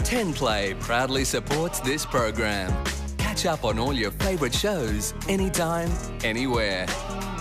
10 Play proudly supports this program. Catch up on all your favourite shows anytime, anywhere.